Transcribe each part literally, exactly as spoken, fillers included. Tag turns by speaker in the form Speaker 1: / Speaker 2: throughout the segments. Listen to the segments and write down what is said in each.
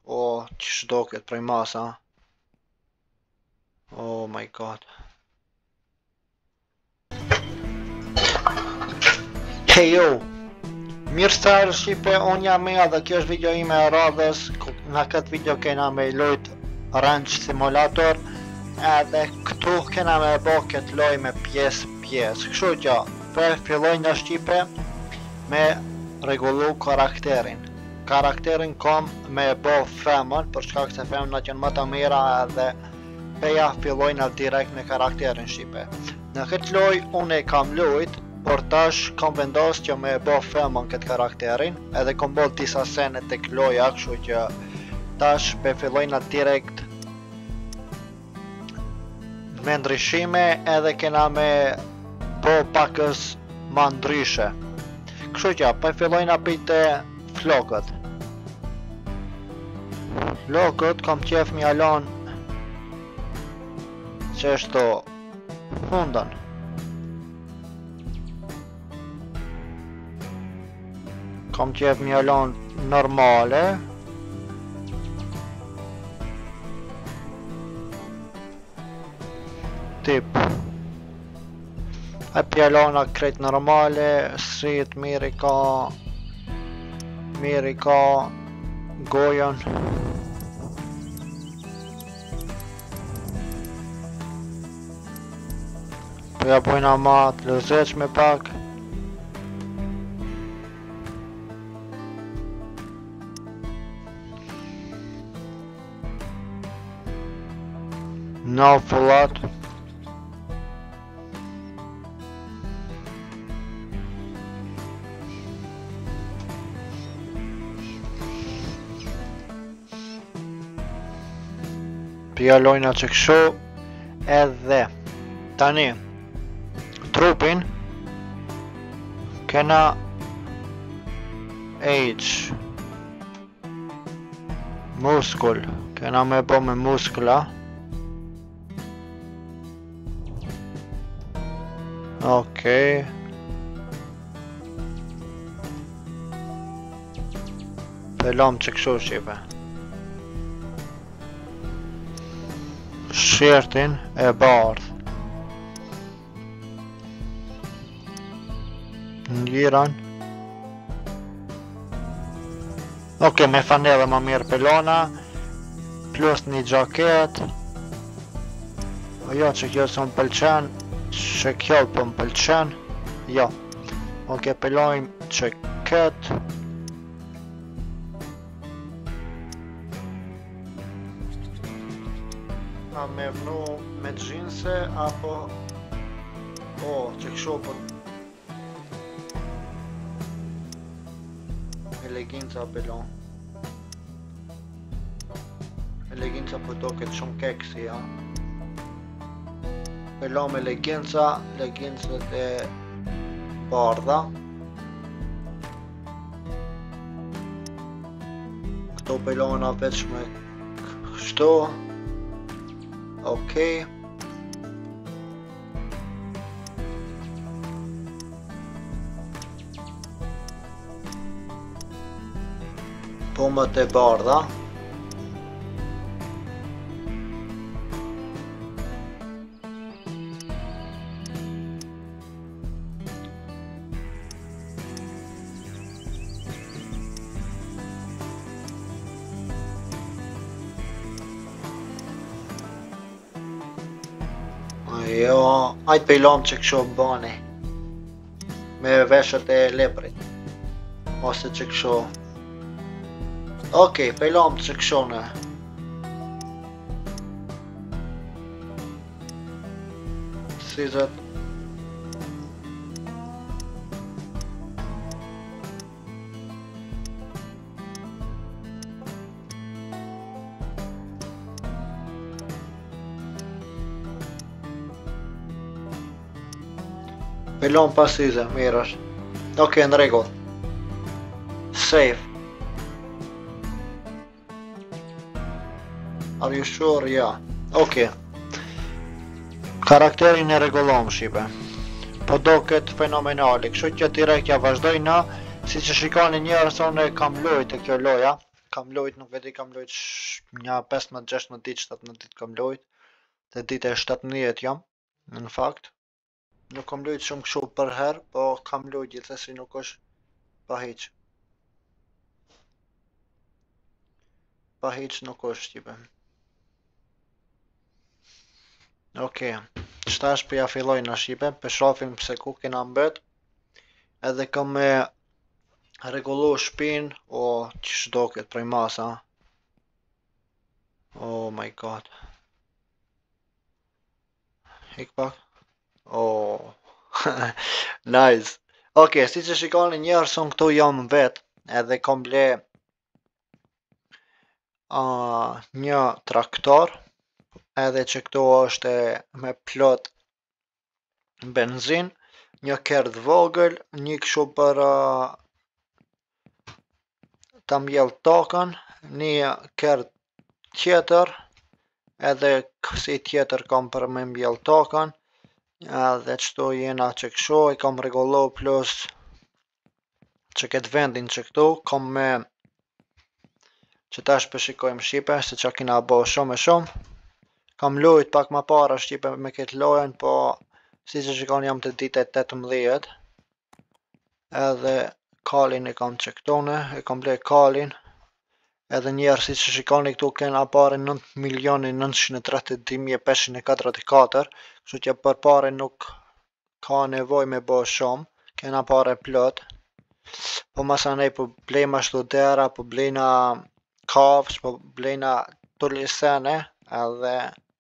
Speaker 1: O, që shdoket prej masa. Oh my god. Hey yo! Mirë se ardhë Shqipe, unë jam Mia dhe kjo është video ime e radhës. Në këtë video kena me lojt Ranch Simulator. Edhe këtu kena me bo këtë loj me pjesë pjesë. Kështu që, për filloj në Shqipe me regullu karakterin. Karakterin kom me bo femën, për shkak se femënat janë më të mira edhe peja fillojnë direkt me karakterin Shqipe. Në këtë loj unë e kam lujt, por tash kam vendos që me bo femën këtë karakterin, edhe kom bo disa sene të kloja, kështu që tash pe fillojnë direkt me ndryshime edhe kena me bo pakës ma ndryshe. Kështu që pe fillojnë apite flokët. Flokët kam qef mi alon që është fundën. Kam qef mi alon normale. Tip. E pjallona krejt normale, street, miri ka, miri ka, gojon. Ja bojna ma të lëzeqme pak. No fullat. Pjallojna që këshu. Edhe tani trupin kena H muskull, kena me bo me muskla. Okej. Pelom që këshu Shqipe. Shirtin e bardh. Njiran. Ok, me fanele ma mirë pelona. Plus një gjaket. Jo që kjo së më pëlqen. Që kjo për më pëlqen. Jo. Ok, pelojmë që këtë. A me vnu me gjinse apo. O, që këshu për leginca pelon. Leginca po do këtë shumë keksi, ja. Pelon me leginca, legincët e bardha. Këto pelona veç me kështu. Okej. Pomët e bardha. Jo, ajt pelom që këshu më bani. Me veshët e leprit. Ose që këshu. Ok, pelom që këshu në. Sizet. Pelon pasize, mirë është. Ok, në regull. Save. Are you sure? Ja. Ok. Karakterin e regullom Shqipe. Po do këtë fenomenali. Kështu që direkt ja vazhdoj në. Si që shikoni njerës, unë kam lojt e kjo loja. kam lujt, nuk vedi kam lujt një pesëmbëdhjet gjashtëmbëdhjet ditë, shtatëmbëdhjet ditë kam lujt. Te dita e shtatëmbëdhjet jam, në fakt. Nuk kam lujt shumë kështu për herë, po kam lujt gjithsesi nuk është pa hiç. Pa hiç nuk është tipe. Okej, qëtash për ja filloj në Shqipe, për shofim pse ku kena mbet, edhe kam me regullu shpin, o, që shdoket prej masa. Oh my god. Hik pak. Oh, nice. Okej, si që shikoni njerës unë këtu jam vet, edhe kam ble uh, një traktor, edhe që këtu është me plot benzin, një kerd vogël, një kështu për uh, ta mbjell tokën, një kerd tjetër, edhe kësi tjetër kam për me mbjell tokën, edhe qëtu jena që kështu, i kam regullu plus që këtë vendin që këtu, kam me që tash përshikojmë Shqipe, se që kina bo shumë e shumë, kam lujt pak ma para Shqipe me këtë lojen, po si që shikon jam të dite tetëmbëdhjet, edhe kalin e kam që këtone, e kam ble kalin, edhe njerë si që shikoni këtu kena pare nëntë milioni nëntëqind e tridhjet e dy mijë e pesëqind e katërdhjetë e katër, kështu që për pare nuk ka nevoj me bo shumë, kena pare plot, po masanej po blejma ashtu dera, po blejna kafsh, po blejna tulisene, edhe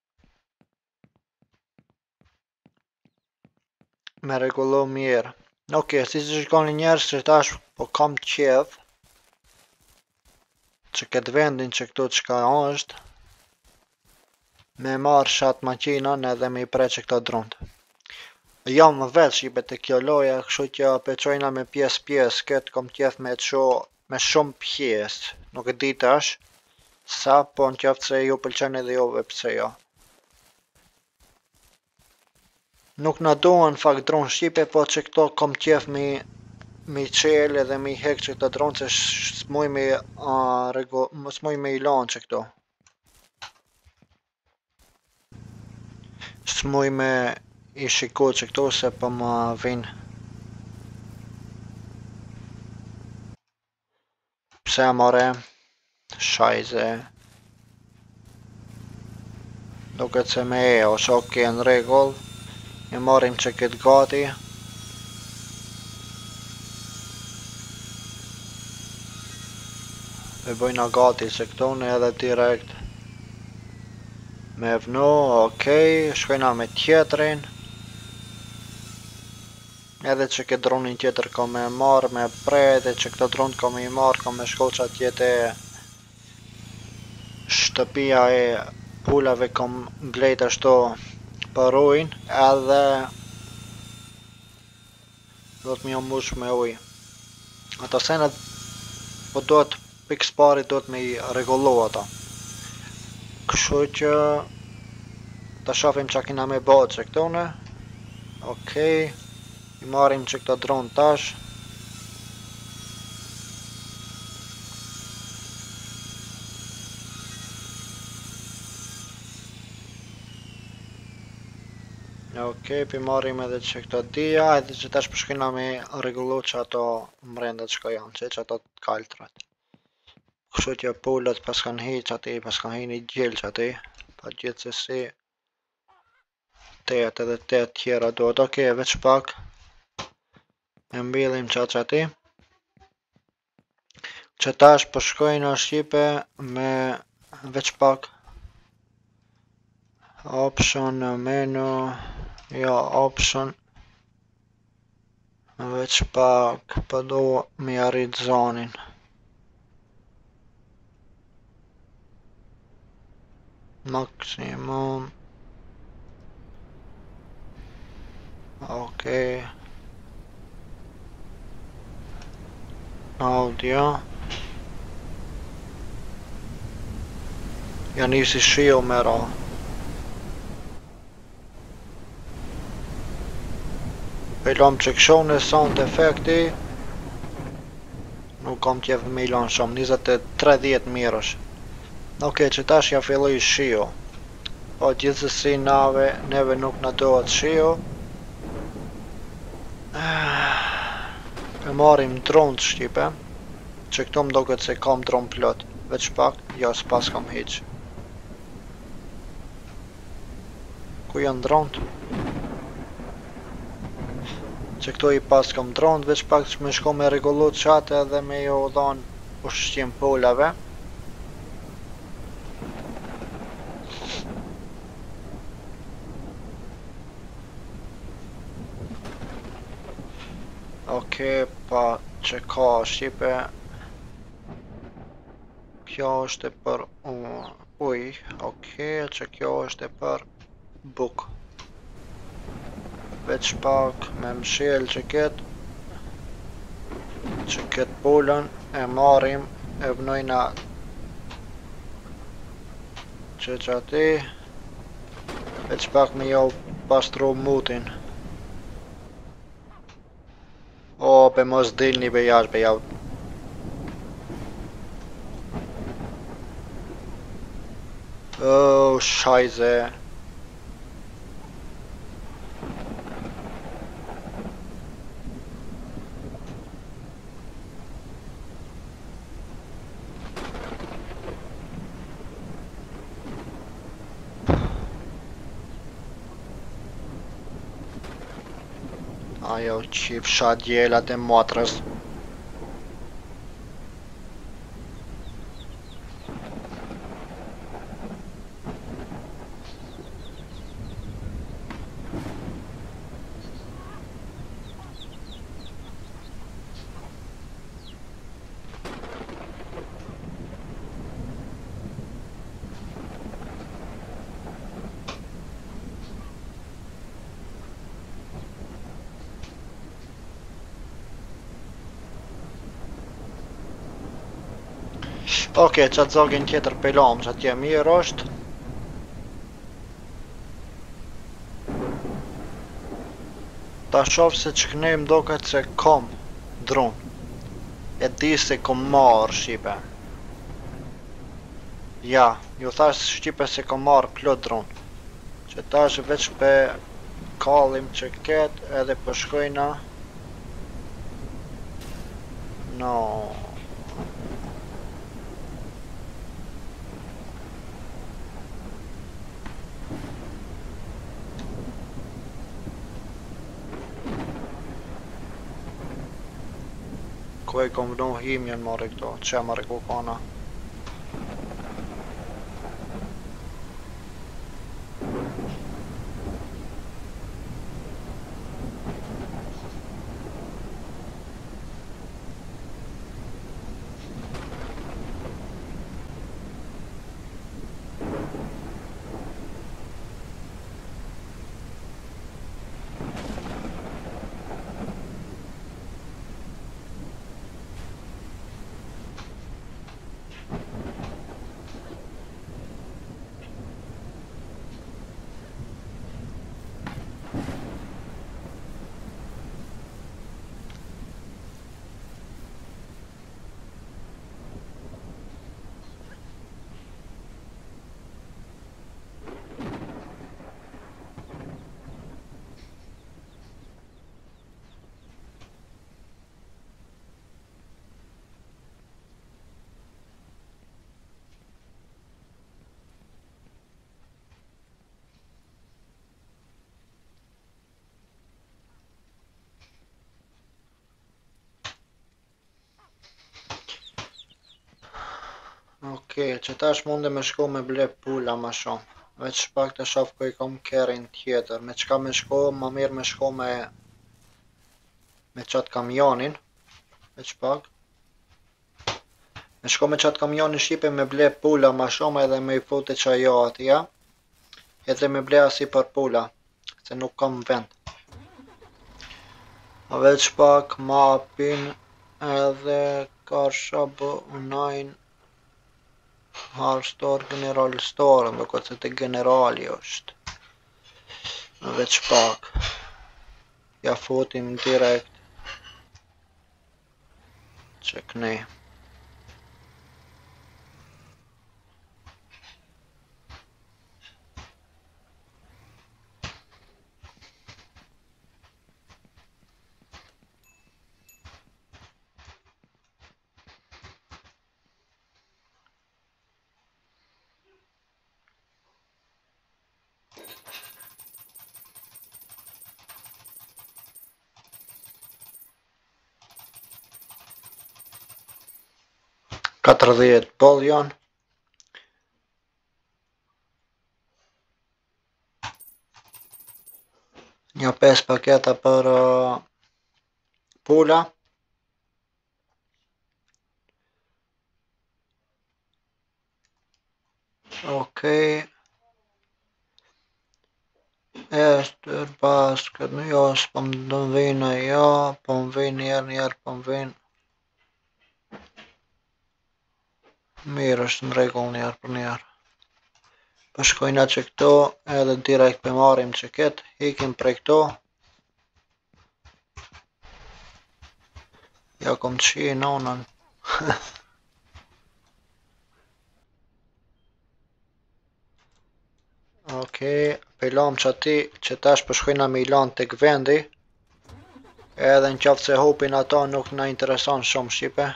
Speaker 1: me regullu mirë. Ok, si që shikoni njerës që tash po kam qef, që këtë vendin që këtu qka është, me marrë shatë makinën edhe me i pre që këta drunt. Jam vetë Shqipe të kjo loja, kështu që peqojna me pjesë pjesë, këtë kom qef me qo me shumë pjesë, nuk e di tash, sa po në qeftë se ju pëlqen edhe juve pse jo. Nuk na duhen fakt dron Shqipe, po që këto kom qef mi mi qel edhe mi hek që këto dron, që s'muj me uh, regu, s'muj me i lan që këto. S'muj me i shiku që këto se po më vinë. Pse more, shajze. Duket se me e, ose oke në regull. I marim që këtë gati. E bëjna gati që këtone edhe direkt me vnu, okej, shkojna me tjetrin. Edhe që këtë dronin tjetër ka me marrë, me pre, edhe që këtë dron ka me i marrë, ka me shko që atjete shtëpia e pulave kam blejt ashtu për ujnë, edhe do të mi mbush me uj. Ata senet po do të pikës pari do të me i regullu ata. Kështu që ta shofim që kina me bëtë që këtone. Okej, i marim që këta dron tash. Ok, pi marim edhe që këto dhja, edhe që tash përshkina me regullu që ato mrendat që ka janë, që që ato të kaltrat. Kështu që pullët pas kanë hi që ati, pas kanë hi një gjilë që ati, pa gjithë se si tet edhe tet tjera duhet, ok, veç pak, e mbilim që që ati. Që tash përshkojnë në Shqipe me veç pak, option menu, jo option, veç pak për do me arrit zonin. Maksimum. Ok. Audio. Ja nisi shiu me ra. Pelom që këshon e sound efekti. Nuk nuk kam qef me i lanë shumë, njëzet e tridhjetë mirësh. Oke, që tash ja filloj shiu. Po gjithsesi nave, neve nuk na dohet shiu. E marim dron të shqipe, që këto më doket se kam dron plot, veç pak, jo s'pas kam hiq. Ku janë dronët? Që këto i pas kam dronët, veç pak që me shko me regullu qate dhe me jo dhanë ushqim polave. Oke, pa që ka shqipe. Kjo është e për uj, oke, që kjo është e për buk. Veç pak me mshel që ketë, që ketë polën, e marim, e vnojna që që ati, veç pak me jo pastru mutin. O, pe mos dilni be jash be javë. Oh, shajze. Ajo që fsha djelat e motrës. Oke, qatë zogin tjetër pelom që atje mirë është. Ta shof se që këne më doket se kom dron. E di se kom marrë shqipe. Ja, ju thash shqipe se kom marrë plot dron. Që ta është veç pe kallim që ketë edhe për shkojna. No. Ku e kom vënu himjen marrë këto, që marrë ku kana. Okej, që tash munde me shko me ble pula ma shumë. Veç pak të shof ku i kom kerin tjetër. Me qka me shko, ma mirë me shko me me qatë kamionin. Veç pak. Me shko me qatë kamionin shqipe me ble pula ma shumë edhe me i fute qajo atja. Edhe me ble asi për pula, se nuk kam vend. Veç pak mapin edhe Karshab Online Hard Store, General Store, më këtë se të generali është. Veç pak. Ja futim direkt. që këni. katërdhjetë boll janë. Një pesë paketa për uh, pula. Okej. Ester, basket, në jo, s'po më vjen ajo, po më vjen njerë njerë, po më vjen. Mirë është në rregull njerë për njerë. Po shkojna që këto, edhe direkt për marim që ketë, hikim prej këto. Ja kom të shi nonën. Okej, pëllam që ati që tash për shkojna me ilan të këvendi. Edhe në qaftë se hopin ata nuk na intereson shumë shqipe.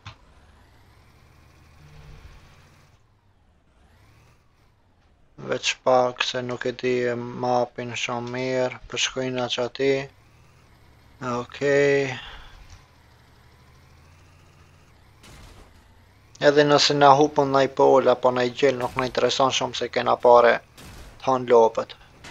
Speaker 1: Veç pak se nuk e di mapin shumë mirë, për shkojna që ati. Okej. Edhe nëse na hupën naj pol apo naj gjell nuk na intereson shumë se kena pare të hanë lopët.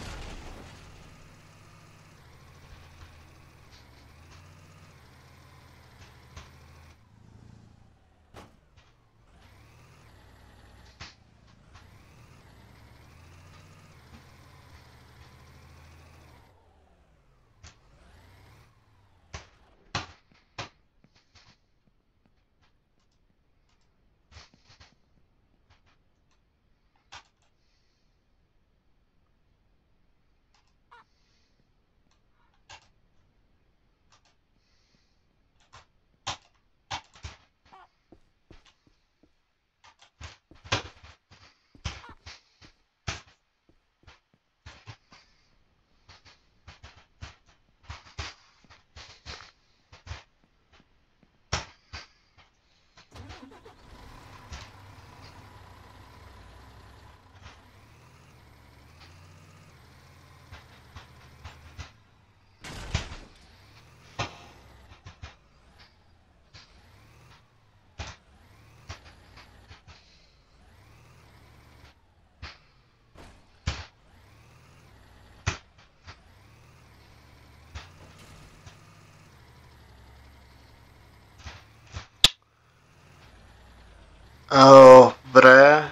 Speaker 1: Oh, bre.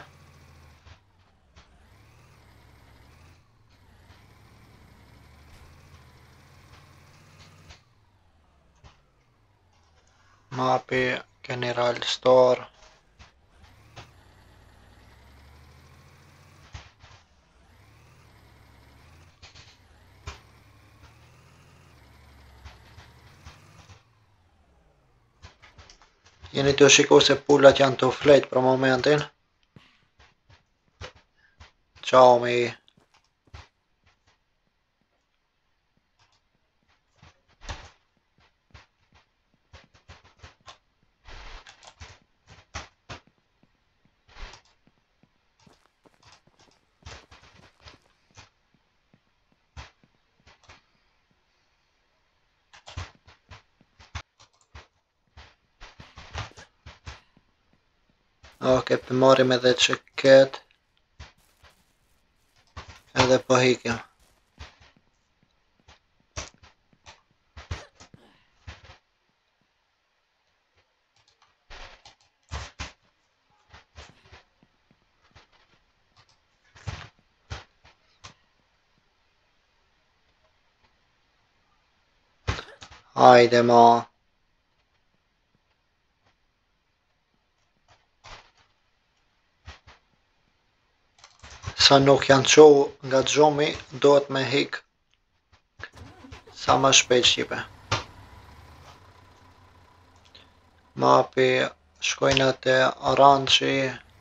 Speaker 1: Mapi General Store. Jeni të shiko se pullat janë të flet për momentin. Ciao mi. Ok, për marim edhe që ketë. Edhe po hikim. Hajde ma. Sa nuk janë qo nga gjumi, dohet me hik sa më shpejt shqipe. Mapi shkojnë te Arançi,